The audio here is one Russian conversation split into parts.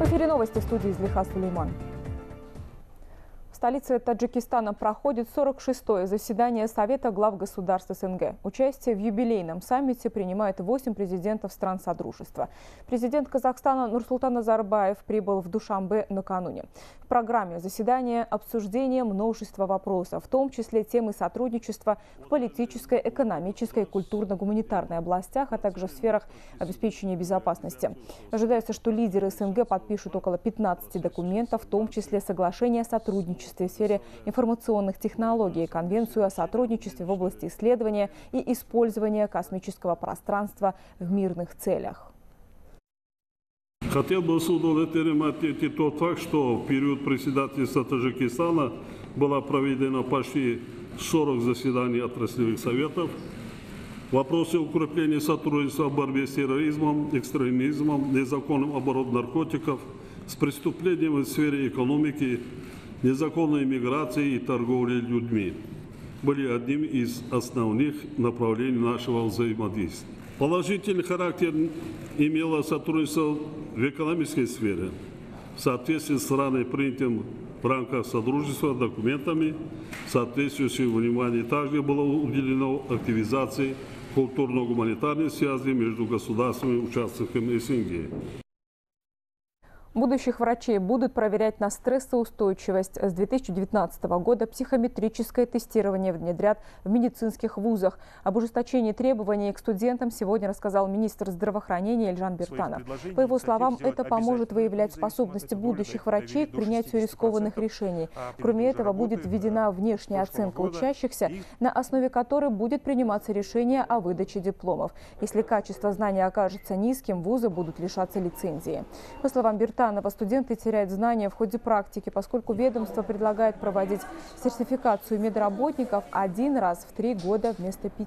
эфире новости, в студии Злиха Сулейман. В столице Таджикистана проходит 46-е заседание Совета глав государств СНГ. Участие в юбилейном саммите принимает 8 президентов стран Содружества. Президент Казахстана Нурсултан Назарбаев прибыл в Душанбе накануне. В программе заседания обсуждение множества вопросов, в том числе темы сотрудничества в политической, экономической, культурно-гуманитарной областях, а также в сферах обеспечения безопасности. Ожидается, что лидеры СНГ подпишут около 15 документов, в том числе соглашение о сотрудничестве в сфере информационных технологий, Конвенцию о сотрудничестве в области исследования и использования космического пространства в мирных целях. Хотел бы с удовлетворением отметить тот факт, что в период председательства Таджикистана было проведено почти 40 заседаний отраслевых советов. Вопросы укрепления сотрудничества в борьбе с терроризмом, экстремизмом, незаконным оборотом наркотиков, с преступлениями в сфере экономики, незаконной миграции и торговли людьми были одним из основных направлений нашего взаимодействия. Положительный характер имело сотрудничество в экономической сфере. В соответствии с ранее принятым в рамках Содружества документами, соответствующее внимание также было уделено активизации культурно-гуманитарной связи между государствами и участниками СНГ. Будущих врачей будут проверять на стрессоустойчивость. С 2019 года психометрическое тестирование внедрят в медицинских вузах. Об ужесточении требований к студентам сегодня рассказал министр здравоохранения Эльжан Биртанов. По его словам, это поможет выявлять способности будущих врачей к принятию рискованных решений. Кроме этого, будет введена внешняя оценка учащихся, на основе которой будет приниматься решение о выдаче дипломов. Если качество знаний окажется низким, вузы будут лишаться лицензии. По словам Биртанова, студенты теряют знания в ходе практики, поскольку ведомство предлагает проводить сертификацию медработников один раз в 3 года вместо 5.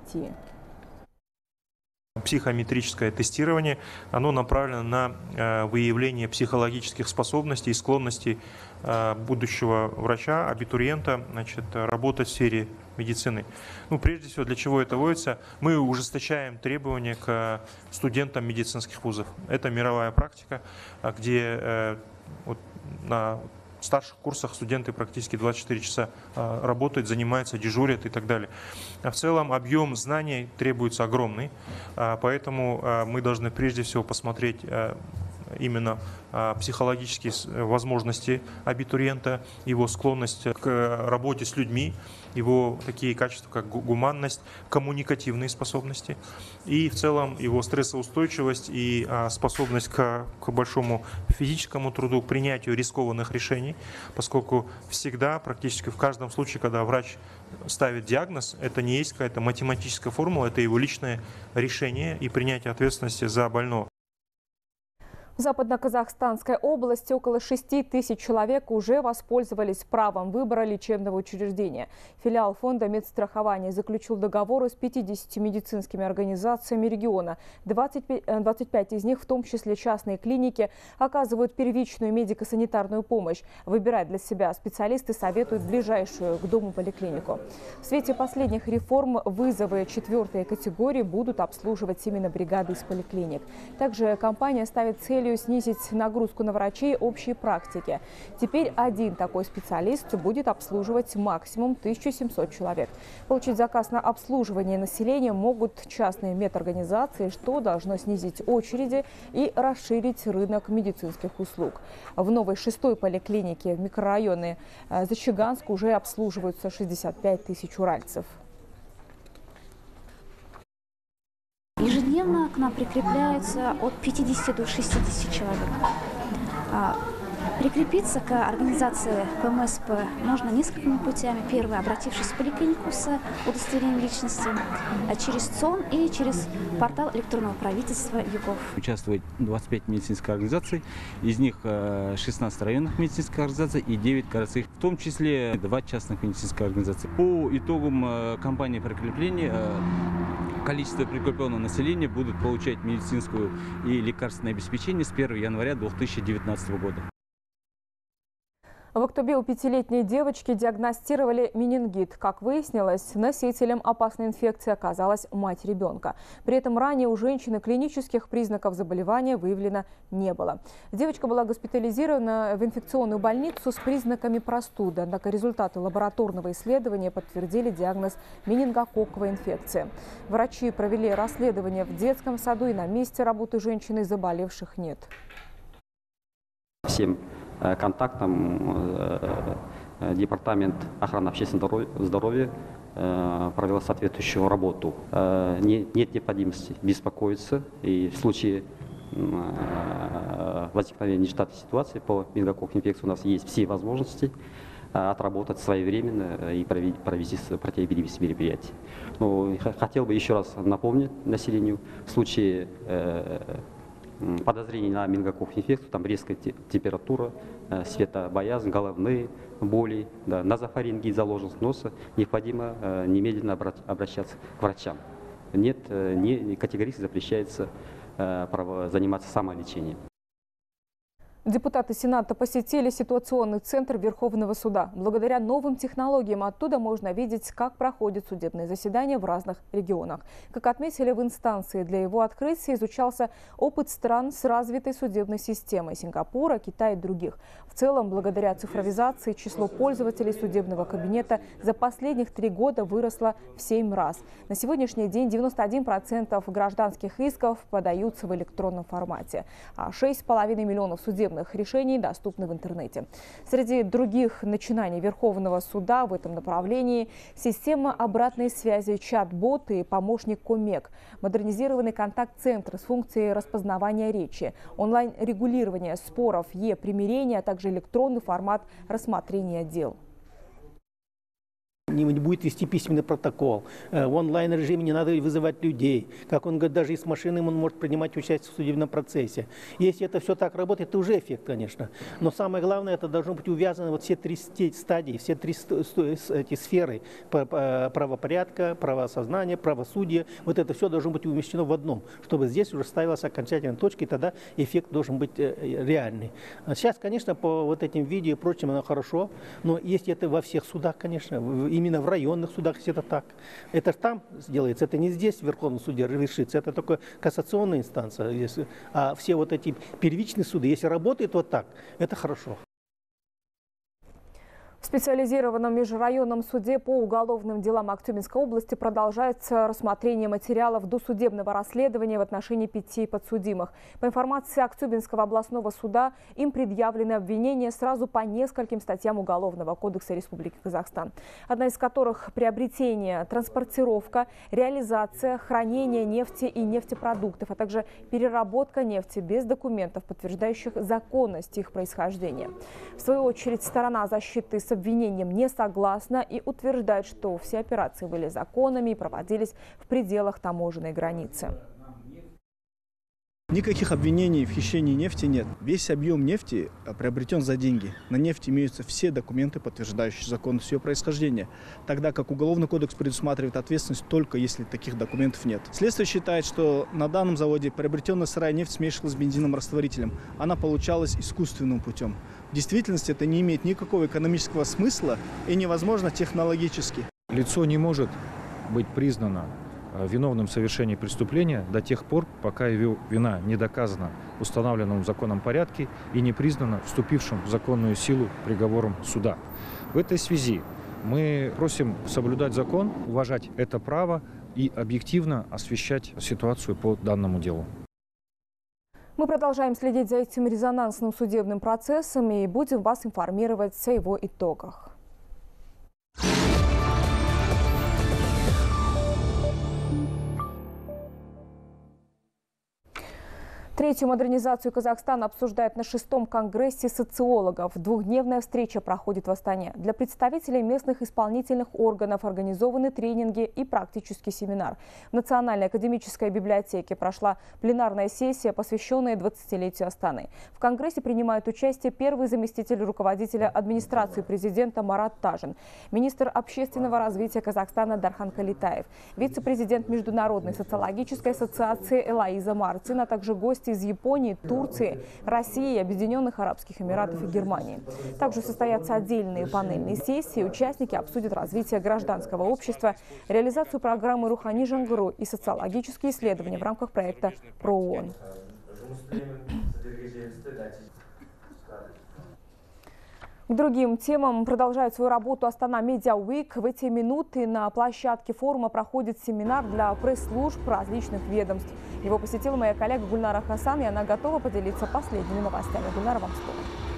Психометрическое тестирование, оно направлено на выявление психологических способностей и склонностей будущего врача, абитуриента, работать в сфере медицины. Прежде всего, для чего это вводится? Мы ужесточаем требования к студентам медицинских вузов. Это мировая практика, где на старших курсах студенты практически 24 часа работают, занимаются, дежурят и так далее. В целом объем знаний требуется огромный, поэтому мы должны прежде всего посмотреть именно психологические возможности абитуриента, его склонность к работе с людьми, его такие качества, как гуманность, коммуникативные способности и в целом его стрессоустойчивость и способность к большому физическому труду, к принятию рискованных решений, поскольку всегда, практически в каждом случае, когда врач ставит диагноз, это не есть какая-то математическая формула, это его личное решение и принятие ответственности за больного. В Западно-Казахстанской области около 6 тысяч человек уже воспользовались правом выбора лечебного учреждения. Филиал фонда медстрахования заключил договоры с 50 медицинскими организациями региона. 25 из них, в том числе частные клиники, оказывают первичную медико-санитарную помощь. Выбирать для себя специалисты советуют ближайшую к дому поликлинику. В свете последних реформ вызовы 4-й категории будут обслуживать именно бригады из поликлиник. Также компания ставит цель снизить нагрузку на врачей общей практики. Теперь один такой специалист будет обслуживать максимум 1700 человек. Получить заказ на обслуживание населения могут частные медорганизации, что должно снизить очереди и расширить рынок медицинских услуг. В новой 6-й поликлинике в микрорайоне Зачаганск уже обслуживаются 65 тысяч уральцев. Ежедневно к нам прикрепляется от 50 до 60 человек. Прикрепиться к организации ПМСП можно несколькими путями. Первый, обратившись в поликлинику с удостоверением личности, через ЦОН и через портал электронного правительства ЮКОВ. Участвует 25 медицинских организаций, из них 16 районных медицинских организаций и 9 городских, в том числе 2 частных медицинских организаций. По итогам кампании прикрепления количество прикрепленного населения будут получать медицинскую и лекарственное обеспечение с 1 января 2019 года. В Актобе у 5-летней девочки диагностировали менингит. Как выяснилось, носителем опасной инфекции оказалась мать ребенка. При этом ранее у женщины клинических признаков заболевания выявлено не было. Девочка была госпитализирована в инфекционную больницу с признаками простуды. Однако результаты лабораторного исследования подтвердили диагноз менингококковой инфекции. Врачи провели расследование в детском саду, и на месте работы женщины заболевших нет. Всем контактам Департамент охраны общественного здоровья провел соответствующую работу. Нет необходимости беспокоиться, и в случае возникновения нештатной ситуации по менингококковой инфекции у нас есть все возможности отработать своевременно и провести противоэпидемические мероприятия. Но хотел бы еще раз напомнить населению, в случае подозрений на менингококковую инфекцию, там резкая температура, светобоязнь, головные боли, да, назофарингит, заложенность носа, необходимо немедленно обращаться к врачам. Нет, категорически запрещается заниматься самолечением. Депутаты Сената посетили ситуационный центр Верховного суда. Благодаря новым технологиям оттуда можно видеть, как проходят судебные заседания в разных регионах. Как отметили в инстанции, для его открытия изучался опыт стран с развитой судебной системой – Сингапура, Китая и других. В целом, благодаря цифровизации, число пользователей судебного кабинета за последних 3 года выросло в 7 раз. На сегодняшний день 91% гражданских исков подаются в электронном формате, а 6,5 миллионов судебных решений доступны в интернете. Среди других начинаний Верховного суда в этом направлении система обратной связи, чат-бот и помощник Комек, модернизированный контакт-центр с функцией распознавания речи, онлайн-регулирование споров, е-примирение, а также электронный формат рассмотрения дел. Не будет вести письменный протокол. В онлайн-режиме не надо вызывать людей. Как он говорит, даже из машины он может принимать участие в судебном процессе. Если это все так работает, это уже эффект, конечно. Но самое главное, это должно быть увязано вот все 3 стадии, все 3 эти сферы правопорядка, правосознания, правосудия. Вот это все должно быть умещено в одном, чтобы здесь уже ставилась окончательная точка, и тогда эффект должен быть реальный. Сейчас, конечно, по вот этим видео и прочим, оно хорошо, но если это во всех судах, конечно, именно в районных судах, если это так. Это там делается, это не здесь в Верховном суде решится, это только кассационная инстанция. А все вот эти первичные суды, если работают вот так, это хорошо. В специализированном межрайонном суде по уголовным делам Актюбинской области продолжается рассмотрение материалов досудебного расследования в отношении 5 подсудимых. По информации Актюбинского областного суда, им предъявлены обвинения сразу по нескольким статьям Уголовного кодекса Республики Казахстан. Одна из которых – приобретение, транспортировка, реализация, хранение нефти и нефтепродуктов, а также переработка нефти без документов, подтверждающих законность их происхождения. В свою очередь, сторона защиты с обвинением не согласна и утверждает, что все операции были законными и проводились в пределах таможенной границы. Никаких обвинений в хищении нефти нет. Весь объем нефти приобретен за деньги. На нефть имеются все документы, подтверждающие законность ее происхождения. Тогда как Уголовный кодекс предусматривает ответственность только если таких документов нет. Следствие считает, что на данном заводе приобретенная сырая нефть смешивалась с бензином-растворителем. Она получалась искусственным путем. В действительности это не имеет никакого экономического смысла и невозможно технологически. Лицо не может быть признано виновным в совершении преступления до тех пор, пока его вина не доказана в установленном законом порядке и не признана вступившим в законную силу приговором суда. В этой связи мы просим соблюдать закон, уважать это право и объективно освещать ситуацию по данному делу. Мы продолжаем следить за этим резонансным судебным процессом и будем вас информировать о его итогах. Третью модернизацию Казахстана обсуждают на 6-м конгрессе социологов. Двухдневная встреча проходит в Астане. Для представителей местных исполнительных органов организованы тренинги и практический семинар. В Национальной академической библиотеке прошла пленарная сессия, посвященная 20-летию Астаны. В конгрессе принимают участие первый заместитель руководителя администрации президента Марат Тажин, министр общественного развития Казахстана Дархан Калитаев, вице-президент Международной социологической ассоциации Элоиза Мартин, а также гости из Японии, Турции, России, Объединенных Арабских Эмиратов и Германии. Также состоятся отдельные панельные сессии. Участники обсудят развитие гражданского общества, реализацию программы «Рухани Жаңғыру» и социологические исследования в рамках проекта ПРООН. К другим темам продолжает свою работу Астана Медиа Уик. В эти минуты на площадке форума проходит семинар для пресс-служб различных ведомств. Его посетила моя коллега Гульнара Хасан, и она готова поделиться последними новостями. Гульнара, вам слово.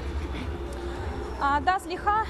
Да, Злиха,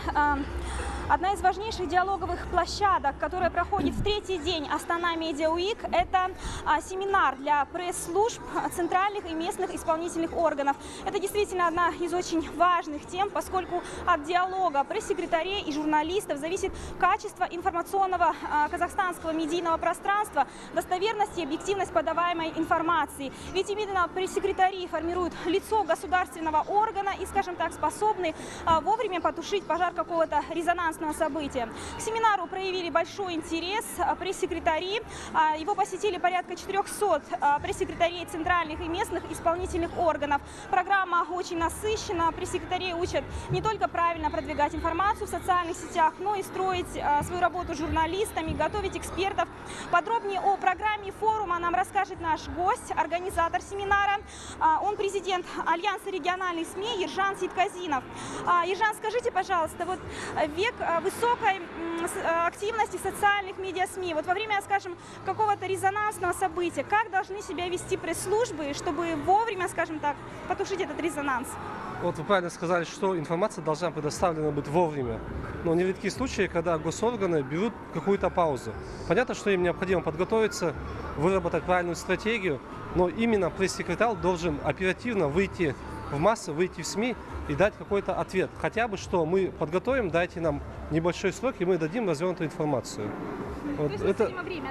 одна из важнейших диалоговых площадок, которая проходит в третий день Астана Медиа Уик, это семинар для пресс-служб центральных и местных исполнительных органов. Это действительно одна из очень важных тем, поскольку от диалога пресс-секретарей и журналистов зависит качество информационного казахстанского медийного пространства, достоверность и объективность подаваемой информации. Ведь именно пресс-секретари формируют лицо государственного органа и, скажем так, способны вовремя потушить пожар какого-то резонансного события. К семинару проявили большой интерес пресс-секретари. Его посетили порядка 400 пресс-секретарей центральных и местных исполнительных органов. Программа очень насыщена. Пресс-секретари учат не только правильно продвигать информацию в социальных сетях, но и строить свою работу с журналистами, готовить экспертов. Подробнее о программе форума нам расскажет наш гость, организатор семинара. Он президент Альянса региональных СМИ Ержан Сейтказинов. Ержан, скажите, пожалуйста, вот век высокой активности социальных медиа-СМИ, вот во время, скажем, какого-то резонансного события, как должны себя вести пресс-службы, чтобы вовремя, скажем так, потушить этот резонанс? Вот вы правильно сказали, что информация должна предоставлена быть вовремя. Но нередки случаи, когда госорганы берут какую-то паузу. Понятно, что им необходимо подготовиться, выработать правильную стратегию, но именно пресс-секретарь должен оперативно выйти в массы, выйти в СМИ и дать какой-то ответ. Хотя бы, что мы подготовим, дайте нам небольшой срок, и мы дадим развернутую информацию. Вот. То есть это время,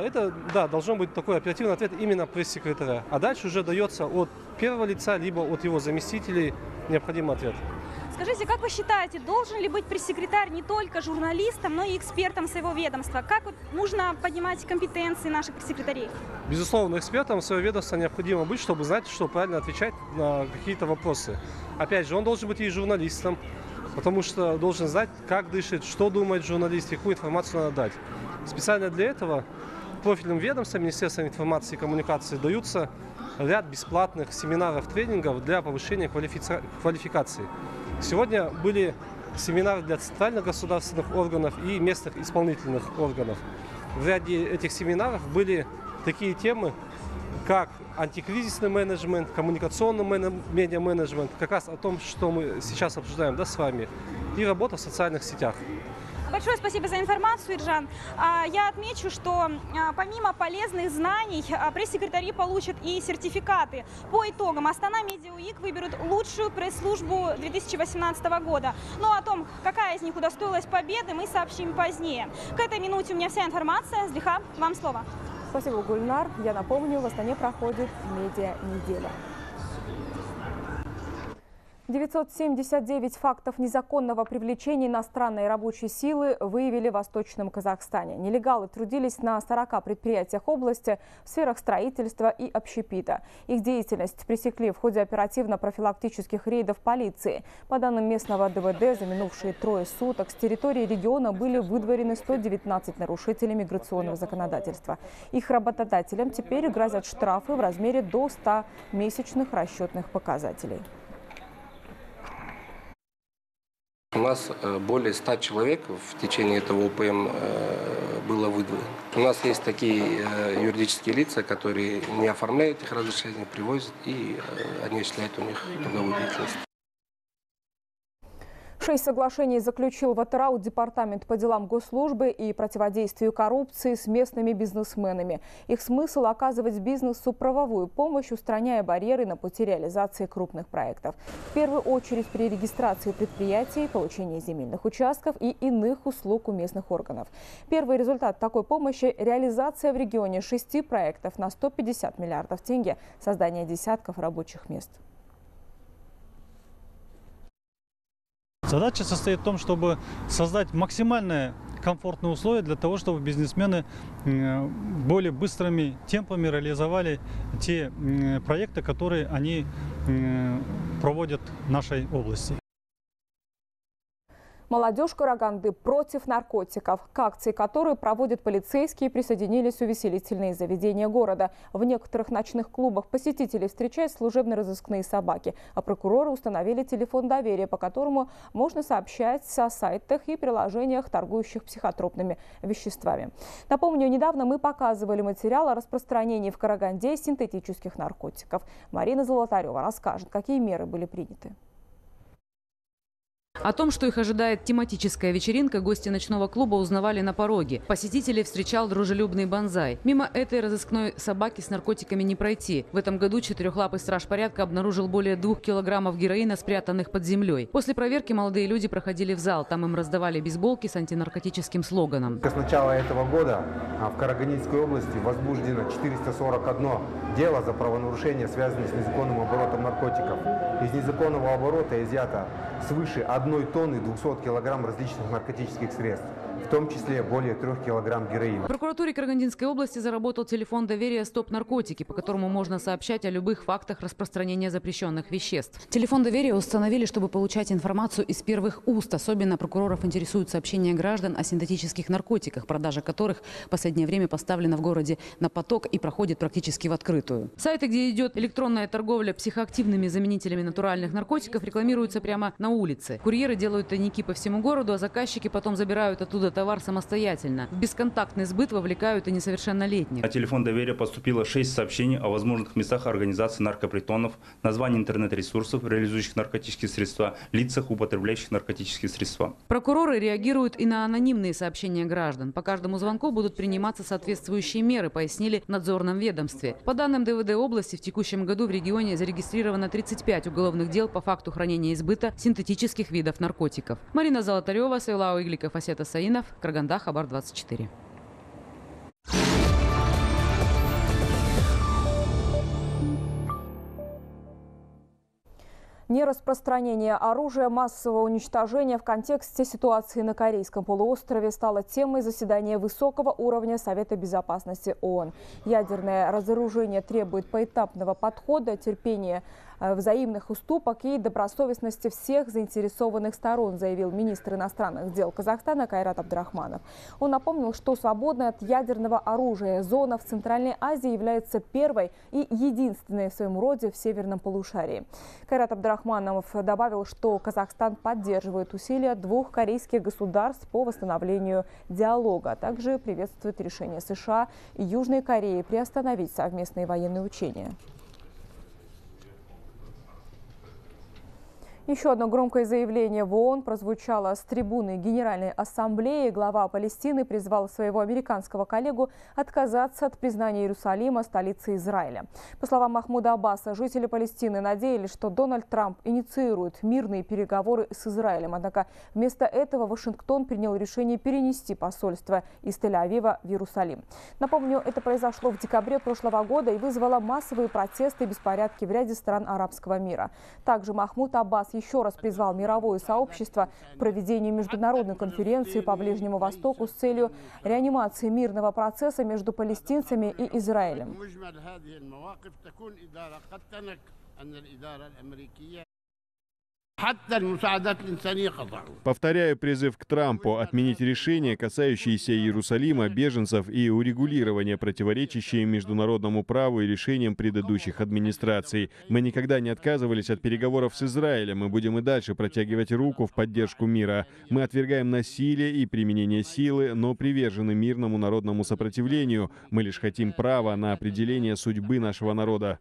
да? Должен быть такой оперативный ответ именно пресс-секретаря. А дальше уже дается от первого лица, либо от его заместителей необходимый ответ. Скажите, как вы считаете, должен ли быть пресс-секретарь не только журналистом, но и экспертом своего ведомства? Как вот нужно поднимать компетенции наших пресс-секретарей? Безусловно, экспертом своего ведомства необходимо быть, чтобы знать, что правильно отвечать на какие-то вопросы. Опять же, он должен быть и журналистом, потому что должен знать, как дышит, что думает журналист, какую информацию надо дать. Специально для этого профильным ведомствам, Министерством информации и коммуникации даются ряд бесплатных семинаров, тренингов для повышения квалификации. Сегодня были семинары для центральных государственных органов и местных исполнительных органов. В ряде этих семинаров были такие темы, как антикризисный менеджмент, коммуникационный медиа-менеджмент, как раз о том, что мы сейчас обсуждаем с вами, и работа в социальных сетях. Большое спасибо за информацию, Иржан. Я отмечу, что помимо полезных знаний, пресс-секретари получат и сертификаты. По итогам Астана Медиа Уик выберут лучшую пресс-службу 2018 года. Но о том, какая из них удостоилась победы, мы сообщим позднее. К этой минуте у меня вся информация. Злиха, вам слово. Спасибо, Гульнар. Я напомню, в Астане проходит медиа-неделя. 979 фактов незаконного привлечения иностранной рабочей силы выявили в Восточном Казахстане. Нелегалы трудились на 40 предприятиях области в сферах строительства и общепита. Их деятельность пресекли в ходе оперативно-профилактических рейдов полиции. По данным местного ДВД, за минувшие 3 суток с территории региона были выдворены 119 нарушителей миграционного законодательства. Их работодателям теперь грозят штрафы в размере до 100 месячных расчетных показателей. У нас более 100 человек в течение этого ОПМ было выдворено. У нас есть такие юридические лица, которые не оформляют их разрешения, привозят, и они осуществляют у них трудовую деятельность. 6 соглашений заключил в Атырау Департамент по делам госслужбы и противодействию коррупции с местными бизнесменами. Их смысл – оказывать бизнесу правовую помощь, устраняя барьеры на пути реализации крупных проектов. В первую очередь при регистрации предприятий, получении земельных участков и иных услуг у местных органов. Первый результат такой помощи – реализация в регионе 6 проектов на 150 миллиардов тенге, создание десятков рабочих мест. Задача состоит в том, чтобы создать максимальное комфортные условия для того, чтобы бизнесмены более быстрыми темпами реализовали те проекты, которые они проводят в нашей области. Молодежь Караганды против наркотиков. К акции, которую проводят полицейские, присоединились увеселительные заведения города. В некоторых ночных клубах посетителей встречают служебно-розыскные собаки, а прокуроры установили телефон доверия, по которому можно сообщать о сайтах и приложениях, торгующих психотропными веществами. Напомню, недавно мы показывали материал о распространении в Караганде синтетических наркотиков. Марина Золотарева расскажет, какие меры были приняты. О том, что их ожидает тематическая вечеринка, гости ночного клуба узнавали на пороге. Посетителей встречал дружелюбный Бонзай. Мимо этой разыскной собаки с наркотиками не пройти. В этом году четырехлапый страж порядка обнаружил более 2 килограммов героина, спрятанных под землей. После проверки молодые люди проходили в зал. Там им раздавали бейсболки с антинаркотическим слоганом. С начала этого года в Карагандинской области возбуждено 441 дело за правонарушения, связанные с незаконным оборотом наркотиков. Из незаконного оборота изъято свыше 1 тонны 200 килограмм различных наркотических средств, в том числе более 3 килограмм героина. В прокуратуре Карагандинской области заработал телефон доверия «Стоп-наркотики», по которому можно сообщать о любых фактах распространения запрещенных веществ. Телефон доверия установили, чтобы получать информацию из первых уст. Особенно прокуроров интересуют сообщения граждан о синтетических наркотиках, продажа которых в последнее время поставлена в городе на поток и проходит практически в открытую. Сайты, где идет электронная торговля психоактивными заменителями натуральных наркотиков, рекламируются прямо на улице. Курьеры делают тайники по всему городу, а заказчики потом забирают оттуда товар самостоятельно. В бесконтактный сбыт вовлекают и несовершеннолетних. На телефон доверия поступило 6 сообщений о возможных местах организации наркопритонов, названии интернет-ресурсов, реализующих наркотические средства, лицах, употребляющих наркотические средства. Прокуроры реагируют и на анонимные сообщения граждан. По каждому звонку будут приниматься соответствующие меры, пояснили в надзорном ведомстве. По данным ДВД области, в текущем году в регионе зарегистрировано 35 уголовных дел по факту хранения и сбыта синтетических видов наркотиков. Марина Золотарева, Сайлау Игликов, Асета Саинов, Караганда, Хабар 24. Нераспространение оружия массового уничтожения в контексте ситуации на Корейском полуострове стало темой заседания высокого уровня Совета безопасности ООН. Ядерное разоружение требует поэтапного подхода, терпения, взаимных уступок и добросовестности всех заинтересованных сторон, заявил министр иностранных дел Казахстана Кайрат Абдрахманов. Он напомнил, что свободная от ядерного оружия зона в Центральной Азии является первой и единственной в своем роде в северном полушарии. Кайрат Абдрахманов добавил, что Казахстан поддерживает усилия двух корейских государств по восстановлению диалога, а также приветствует решение США и Южной Кореи приостановить совместные военные учения. Еще одно громкое заявление в ООН прозвучало с трибуны Генеральной Ассамблеи. Глава Палестины призвал своего американского коллегу отказаться от признания Иерусалима столицей Израиля. По словам Махмуда Аббаса, жители Палестины надеялись, что Дональд Трамп инициирует мирные переговоры с Израилем. Однако вместо этого Вашингтон принял решение перенести посольство из Тель-Авива в Иерусалим. Напомню, это произошло в декабре прошлого года и вызвало массовые протесты и беспорядки в ряде стран арабского мира. Также Махмуд Аббас еще раз призвал мировое сообщество к проведению международной конференции по Ближнему Востоку с целью реанимации мирного процесса между палестинцами и Израилем. Повторяю призыв к Трампу отменить решения, касающиеся Иерусалима, беженцев и урегулирования противоречащие международному праву и решениям предыдущих администраций. Мы никогда не отказывались от переговоров с Израилем. Мы будем и дальше протягивать руку в поддержку мира. Мы отвергаем насилие и применение силы, но привержены мирному народному сопротивлению. Мы лишь хотим права на определение судьбы нашего народа.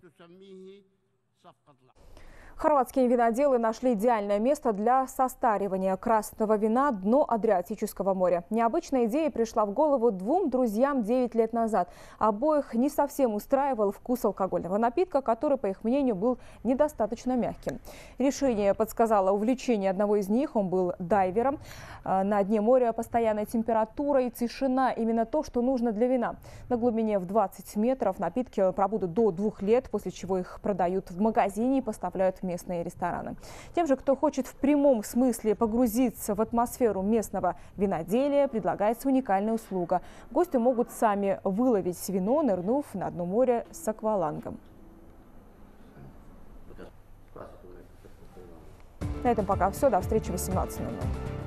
Хорватские виноделы нашли идеальное место для состаривания красного вина дно Адриатического моря. Необычная идея пришла в голову двум друзьям 9 лет назад. Обоих не совсем устраивал вкус алкогольного напитка, который, по их мнению, был недостаточно мягким. Решение подсказало увлечение одного из них. Он был дайвером. На дне моря постоянная температура и тишина – именно то, что нужно для вина. На глубине в 20 метров напитки пробудут до 2 лет, после чего их продают в магазине и поставляют в местные рестораны. Тем же, кто хочет в прямом смысле погрузиться в атмосферу местного виноделия, предлагается уникальная услуга. Гости могут сами выловить вино, нырнув на дно моря с аквалангом. На этом пока все. До встречи в 18:00.